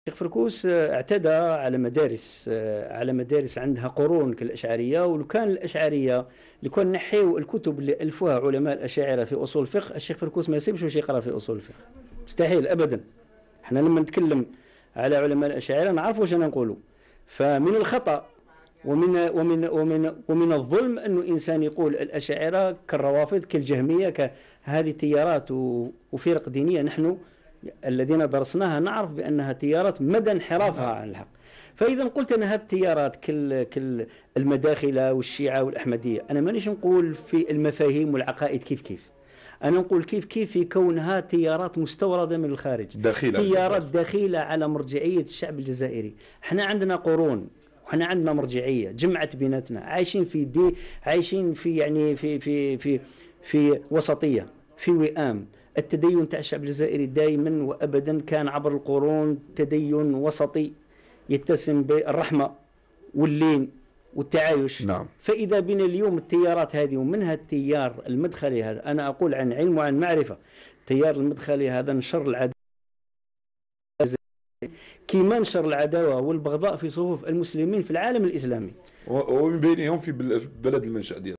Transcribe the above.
الشيخ فركوس اعتدى على مدارس عندها قرون كالأشعرية. ولو كان الأشعرية اللي كنا نحيو الكتب اللي ألفوها علماء الأشاعرة في أصول الفقه، الشيخ فركوس ما يسيبش واش يقرأ في أصول الفقه، مستحيل أبدا. احنا لما نتكلم على علماء الأشاعرة نعرف واش أنا نقوله. فمن الخطأ ومن الظلم أنه إنسان يقول الأشاعرة كالروافض كالجهمية، هذه تيارات وفرق دينية نحن الذين درسناها نعرف بأنها تيارات مدى انحرافها عن الحق. فإذا قلت أن هذه التيارات كل المداخلة والشيعة والأحمدية، أنا مانيش نقول في المفاهيم والعقائد كيف أنا نقول كيف في كونها تيارات مستوردة من الخارج، تيارات دخيلة على مرجعية الشعب الجزائري. احنا عندنا قرون، احنا عندنا مرجعية جمعت بيناتنا، عايشين في يعني في وسطية، في وئام. التدين تاع الشعب الجزائري دائما وابدا كان عبر القرون تدين وسطي يتسم بالرحمه واللين والتعايش. نعم. فاذا بنا اليوم التيارات هذه، ومنها التيار المدخلي هذا، انا اقول عن علم وعن معرفه، التيار المدخلي هذا نشر العداوه، كما نشر العداوه والبغضاء في صفوف المسلمين في العالم الاسلامي، ومن بينهم في بلد المنشأ ديالهم.